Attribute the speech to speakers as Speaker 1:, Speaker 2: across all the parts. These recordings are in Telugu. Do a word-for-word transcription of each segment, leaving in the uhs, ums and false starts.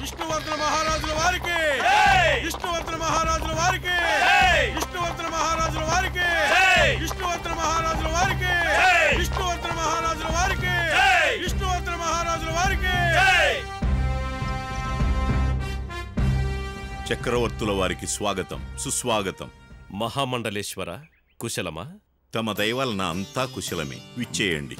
Speaker 1: విష్ణువర్ధన మహారాజుల వారికి విష్ణువర్ధన మహారాజుల వారికి విష్ణువర్ధన మహారాజుల వారికి విష్ణువర్ధన మహారాజుల వారికి విష్ణువర్ధన మహారాజుల వారికి విష్ణువర్ధన మహారాజుల వారికి
Speaker 2: చక్రవర్తుల వారికి స్వాగతం సుస్వాగతం.
Speaker 3: మహామండలేశ్వర కుశలమా?
Speaker 2: తమ దయవలన అంతా కుశలమే. విచ్చేయండి.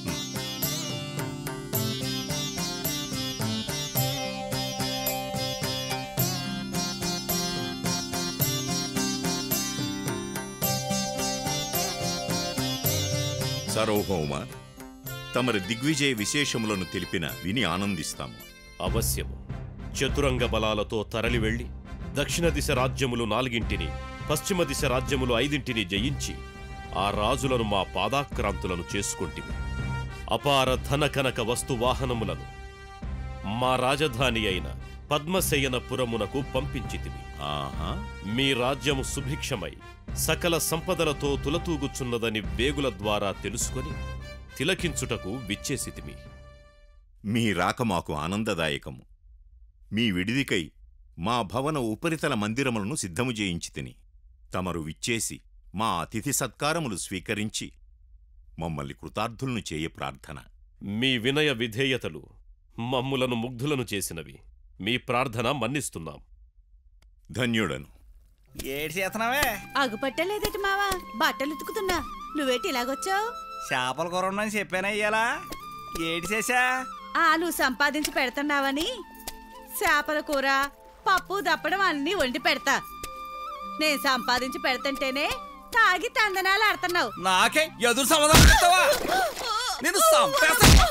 Speaker 2: సార్వభౌమ, తమరి దిగ్విజయ విశేషములను తెలిపిన విని ఆనందిస్తాము.
Speaker 3: అవశ్యము. చతురంగ బలాలతో తరలి వెళ్లి దక్షిణ దిశ రాజ్యములు నాలుగింటిని, పశ్చిమ దిశ రాజ్యములు ఐదింటిని జయించి ఆ రాజులను మా పాదాక్రాంతులను చేసుకుంటిమి. అపార ధన కనక వస్తు వాహనములను మా రాజధాని అయిన పద్మశయనపురమునకు పంపించితిమి.
Speaker 2: ఆహా,
Speaker 3: మీ రాజ్యము సుభిక్షమై సకల సంపదలతో తులతూగుచున్నదని వేగుల ద్వారా తెలుసుకొని తిలకించుటకు విచ్చేసితిమి.
Speaker 2: మీ రాక మాకు ఆనందదాయకము. మీ విడిదికై మా భవన ఉపరితల మందిరములను సిద్ధము చేయించి తిని తమరు విచ్చేసి మా అతిథి సత్కారములు స్వీకరించి మమ్మల్ని కృతార్థులను చేయ ప్రార్థన.
Speaker 3: మీ వినయ విధేయతలు మమ్ములను ముగ్ధులను చేసినవి. మీ ప్రార్థన మన్నిస్తున్నాం.
Speaker 2: ధన్యుడను.
Speaker 4: ఏడు చేతనావే?
Speaker 5: అగుపట్టలేదట మావా, బట్టలు ఉతుకుతున్నా. నువ్వేటి ఇలాగొచ్చావు?
Speaker 4: చేపల కూర ఉందని చెప్పానా ఇయ్యాలా? ఏడు చేసా?
Speaker 5: ఆ నువ్వు సంపాదించి పెడుతున్నావని చేపల కూర పప్పు దప్పడం అన్నీ వండి పెడతా. నేను సంపాదించి పెడతంటేనే తాగి తందనాలు ఆడుతున్నావు.
Speaker 4: నాకే ఎదురు సమాధానం చెప్తావా? నేను సంపేస్తా.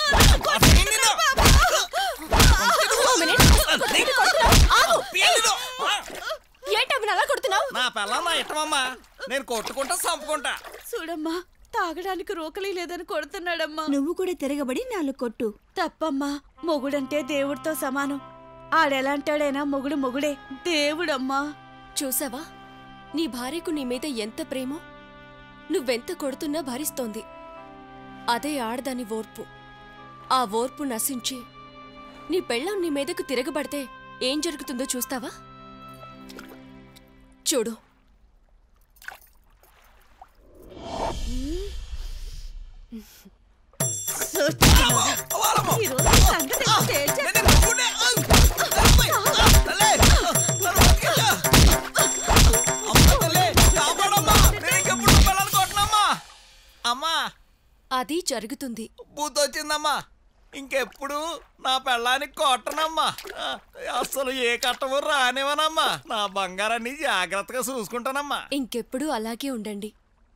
Speaker 4: నా పిల్ల నా ఇష్టమమ్మా. నేను కొట్టుకుంటా చంపుకుంటా.
Speaker 5: చూడమ్మా, తాగడానికి రోకలి లేదని కొడుతున్నాడమ్మా.
Speaker 6: నువ్వు కూడా తిరగబడి నాలుగు కొట్టు.
Speaker 5: తప్పమ్మా, మొగుడంటే దేవుడితో సమానం. ఆడెలాంటాడైనా మొగుడు మొగుడే, దేవుడమ్మా.
Speaker 7: చూసావా, నీ భార్యకు నీ మీద ఎంత ప్రేమో. నువ్వెంత కొడుతున్నా భరిస్తోంది. అదే ఆడదాని ఓర్పు. ఆ ఓర్పు నశించి నీ పెళ్ళం నీ మీదకు తిరగబడితే ఏం జరుగుతుందో చూస్తావా? చూడు.
Speaker 4: అమ్మా,
Speaker 7: అది జరుగుతుంది.
Speaker 4: బుద్ధొచ్చిందమ్మా. ఇంకెప్పుడు నా పెళ్ళానికి కొట్టనమ్మా. అసలు ఏ కట్టము రానివనమ్మా. నా బంగారాన్ని జాగ్రత్తగా చూసుకుంటానమ్మా.
Speaker 7: ఇంకెప్పుడు అలాగే ఉండండి.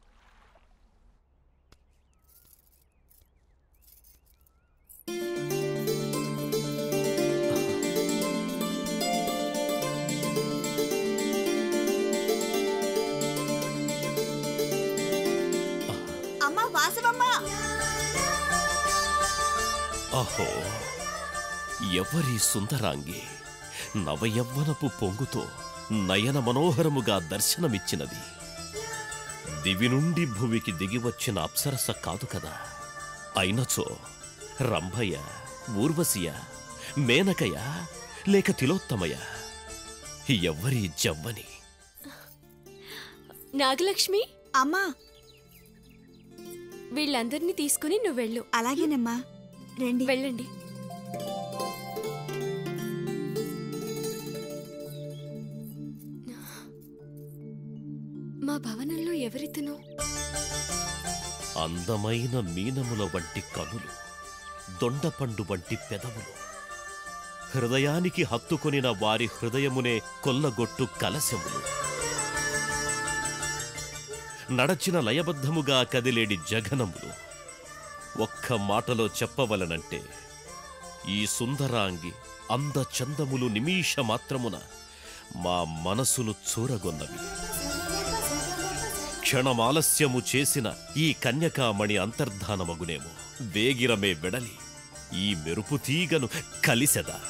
Speaker 6: అమ్మా వాసవమ్మా.
Speaker 3: అహో, ఎవరి సుందరాంగి నవయవ్వనపు పొంగుతో నయన మనోహరముగా దర్శనమిచ్చినది. దివి నుండి భూమికి దిగివచ్చిన అప్సరస కాదు కదా. అయినచో రంభయ, ఊర్వశియ, మేనకయ లేక తిలోత్తమయ? ఎవ్వరి జవ్వని?
Speaker 7: నాగలక్ష్మి,
Speaker 6: అమ్మా
Speaker 7: వీళ్ళందరినీ తీసుకుని నువ్వెళ్ళు.
Speaker 6: అలాగేనమ్మా, రండి.
Speaker 7: వెళ్ళండి. మా భవనంలో ఎవరితను?
Speaker 3: అందమైన మీనముల వంటి కనులు, దొండపండు వంటి పెదవులు, హృదయానికి హత్తుకొనిన వారి హృదయమునే కొల్లగొట్టు కలశములు, నడచిన లయబద్ధముగా కదిలేడి జగనములు. ఒక్క మాటలో చెప్పవలనంటే ఈ సుందరాంగి అందచందములు నిమిష మాత్రమున మా మనసును చూరగొన్నవి. క్షణమాలస్యము చేసిన ఈ కన్యకామణి అంతర్ధానమగునేమో. వేగిరమే వెడలి ఈ మెరుపు తీగను కలిసెదా.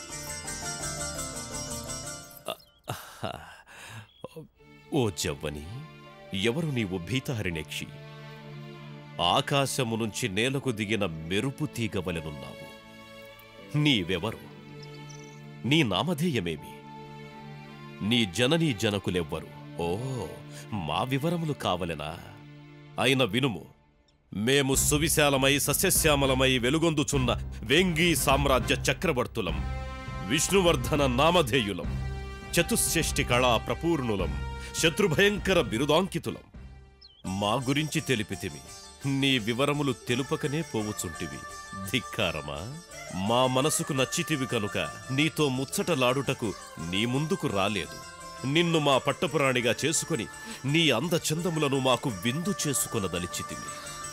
Speaker 3: ఓ జవ్వని, ఎవరు నీవు భీతాహరిణేక్షి? ఆకాశము నుంచి నేలకు దిగిన మెరుపు తీగవలెనున్నావు. నీవెవరు? నీ నామధేయమేమి? నీ జననీ జనకులెవ్వరు? ఓ, మా వివరములు కావలెనా? అయిన వినుము. మేము సువిశాలమై సస్యశ్యామలమై వెలుగొందుచున్న వేంగీ సామ్రాజ్య చక్రవర్తులం, విష్ణువర్ధన నామధేయులం, చతుశ్రేష్ఠి కళా ప్రపూర్ణులం, శత్రుభయంకర బిరుదాంకితులం. మా గురించి తెలిపితివి, నీ వివరములు తెలుపకనే పోవుచుంటివి. ధిక్కారమా? మా మనసుకు నచ్చితివి కనుక నీతో ముచ్చటలాడుటకు నీ ముందుకు రాలేదు. నిన్ను మా పట్టపురాణిగా చేసుకుని నీ అందచందములను మాకు విందు చేసుకునదలిచితివి.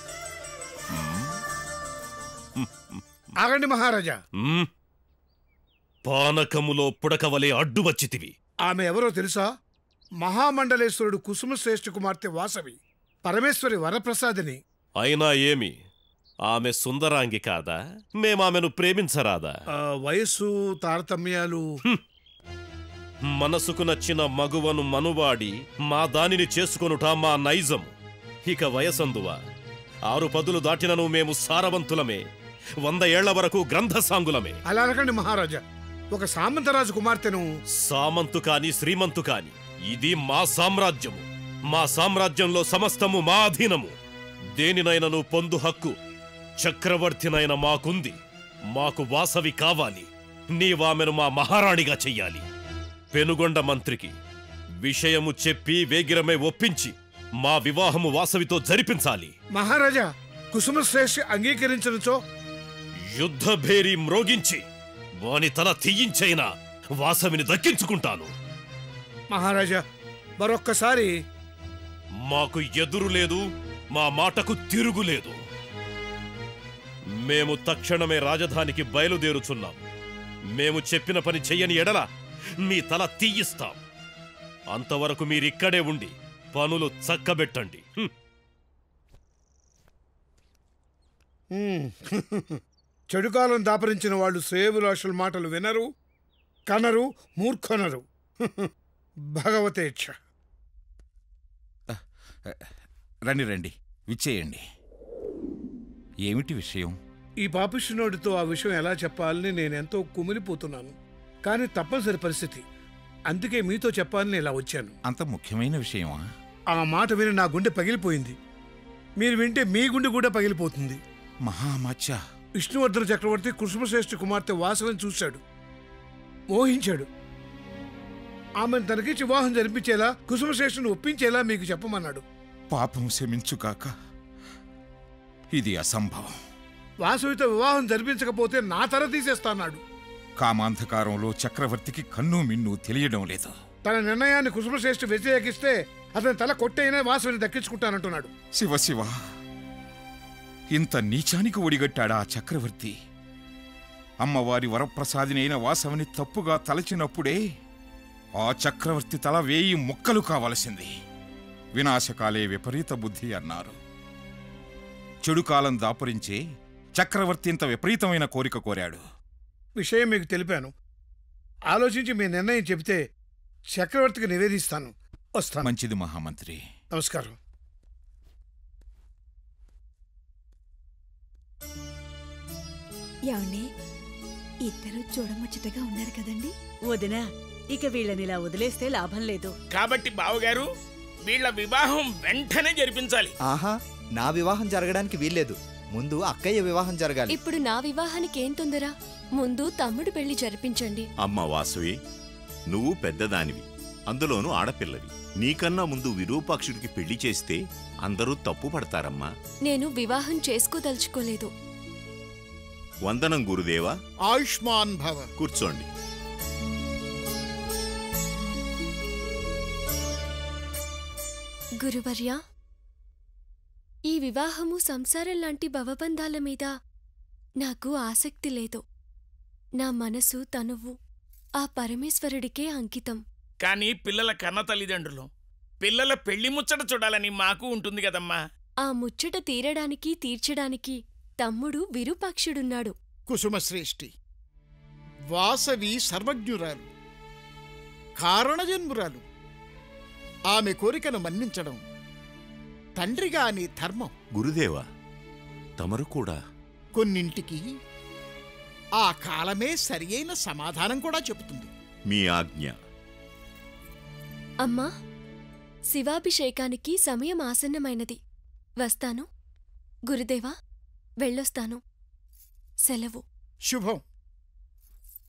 Speaker 8: ఆగండి మహారాజా.
Speaker 3: పానకములో పుడకవలే అడ్డువచ్చితివి.
Speaker 8: ఆమె ఎవరో తెలుసా? మహామండలేశ్వరుడు కుసుమశ్రేష్ఠి కుమార్తె వాసవి, పరమేశ్వరి వరప్రసాదిని.
Speaker 3: అయినా ఏమి, ఆమె సుందరాంగి కాదా? మేమామెను ప్రేమించరాదా?
Speaker 8: వయస్సు తారతమ్యాలు.
Speaker 3: మనసుకు నచ్చిన మగువను మనువాడి మా దానిని చేసుకొనుట మా నైజం. ఇక వయసందువా? ఆరు పదులు దాటినను మేము సారవంతులమే, వంద ఏళ్ల వరకు గ్రంథసాంగులమే.
Speaker 8: అలా అనకండి మహారాజా. ఒక సామంతరాజు కుమార్తెను.
Speaker 3: సామంతు కాని శ్రీమంతు కాని ఇది మా సామ్రాజ్యము. మా సామ్రాజ్యంలో సమస్తము మా అధీనము. దేనినైనను పొందు హక్కు చక్రవర్తినైన మాకుంది. మాకు వాసవి కావాలి. నీవామెను మా మహారాణిగా చెయ్యాలి. పెనుగొండ మంత్రికి విషయము చెప్పి వేగిరమే ఒప్పించి మా వివాహము వాసవితో జరిపించాలి.
Speaker 8: మహారాజా, కుసుమశ్రేష్ఠి అంగీకరించనుచో
Speaker 3: యుద్ధభేరి మ్రోగించి వాని తల తీయించైనా వాసవిని దక్కించుకుంటాను.
Speaker 8: మహారాజా, మరొక్కసారి.
Speaker 3: మాకు ఎదురు లేదు, మా మాటకు తిరుగులేదు. మేము తక్షణమే రాజధానికి బయలుదేరుచున్నాం. మేము చెప్పిన పని చెయ్యని ఎడల మీ తల తీయిస్తాం. అంతవరకు మీరిక్కడే ఉండి పనులు చక్కబెట్టండి.
Speaker 8: చెడుకాలం దాపరించిన వాళ్ళు శ్రేయభిలాషుల మాటలు వినరు, కనరు, మూర్ఖనరు. భగవతేచ్ఛ.
Speaker 4: రండి రండి, విచ్చేయండి. ఏమిటి విషయం?
Speaker 8: ఈ పాపిష్టినోడితో ఆ విషయం ఎలా చెప్పాలని నేనెంతో కుమిలిపోతున్నాను. కానీ తప్పనిసరి పరిస్థితి. అందుకే మీతో చెప్పాలని ఇలా వచ్చాను.
Speaker 4: అంత ముఖ్యమైన విషయమా?
Speaker 8: ఆ మాట విని నా గుండె పగిలిపోయింది. మీరు వింటే మీ గుండె కూడా పగిలిపోతుంది.
Speaker 4: మహామాచ్య,
Speaker 8: విష్ణువర్ధన చక్రవర్తి కుసుమశ్రేష్ఠి కుమార్తె వాసవిని చూశాడు, మోహించాడు. ఆమెను తనకిచ్చి వివాహం జరిపించేలా, కుసుమశ్రేష్ఠిని ఒప్పించేలా మీకు చెప్పమన్నాడు.
Speaker 4: పాపం శమించుగాక, ఇది అసంభవం.
Speaker 8: వాసవితో వివాహం జరిపించకపోతే నా తల తీసేస్తాన్నాడు.
Speaker 4: కామాంధకారంలో చక్రవర్తికి కన్ను మిన్ను తెలియడం లేదు.
Speaker 8: తన నిర్ణయాన్ని కుసుమశ్రేష్ఠి వ్యతిరేకిస్తే అతని తల కొట్టైనా వాసవిని దక్కించుకుంటానంటున్నాడు.
Speaker 4: శివ శివ, ఇంత నీచానికి ఒడిగట్టాడా ఆ చక్రవర్తి? అమ్మవారి వరప్రసాదినైన వాసవిని తప్పుగా తలచినప్పుడే ఆ చక్రవర్తి తల వేయి ముక్కలు కావలసింది. వినాశకాలే విపరీత బుద్ధి అన్నారు. చెడుకాలం దాపురించే చక్రవర్తి ఇంత విపరీతమైన కోరిక కోరాడు.
Speaker 8: విషయం మీకు తెలిపాను. ఆలోచించి మీ నిర్ణయం చెబితే చక్రవర్తికి నివేదిస్తాను. వస్తాను.
Speaker 4: మంచిది మహామంత్రి.
Speaker 8: నమస్కారం.
Speaker 6: ఏమండి, ఇద్దరు చూడముచ్చటగా ఉన్నారు కదండి.
Speaker 5: వదినా, ఇక వీళ్ళనిలా వదిలేస్తే లాభం లేదు.
Speaker 9: కాబట్టి బావగారు, వీళ్ళ వివాహం వెంటనే జరిపించాలి.
Speaker 10: ఆహా, నా వివాహం జరగడానికి వీల్లేదు. ముందు అక్కయ్య వివాహం జరగాలి.
Speaker 7: ఇప్పుడు నా వివాహానికి ఏం తొందర? ముందు తమ్ముడు పెళ్లి జరిపించండి.
Speaker 2: అమ్మ వాసవి, నువ్వు పెద్దదానివి, అందులోనూ ఆడపిల్లవి. నీకన్నా ముందు విరూపాక్షుడికి పెళ్లి చేస్తే అందరూ తప్పు పడతారమ్మా.
Speaker 7: నేను వివాహం చేసుకోదలుచుకోలేదు.
Speaker 2: వందనం గురుదేవా.
Speaker 8: ఆయుష్మాన్ భవ.
Speaker 2: కూర్చోండి.
Speaker 7: గురువర్యా, ఈ వివాహము సంసారం లాంటి భవబంధాల మీద నాకు ఆసక్తి లేదు. నా మనసు తనువు ఆ పరమేశ్వరుడికే అంకితం.
Speaker 9: కానీ పిల్లల కన్న తల్లిదండ్రులు పిల్లల పెళ్లి ముచ్చట చూడాలని మాకు ఉంటుంది కదమ్మా.
Speaker 7: ఆ ముచ్చట తీరడానికి తీర్చడానికి తమ్ముడు విరూపాక్షుడున్నాడు.
Speaker 11: కుసుమశ్రేష్ఠి వాసవి సర్వజ్ఞురాలు, కారణజన్మురాలు. ఆమె కోరికను మన్నించడం తండ్రిగా నీ ధర్మం.
Speaker 2: గురుదేవా, తమరు కూడా
Speaker 11: కొన్నింటికి ఆ కాలమే సరియైన సమాధానం కూడా చెబుతుంది.
Speaker 2: మీ ఆజ్ఞ.
Speaker 7: అమ్మా, శివాభిషేకానికి సమయం ఆసన్నమైనది. వస్తాను. గురుదేవా, వెళ్ళొస్తాను. సెలవు.
Speaker 11: శుభం.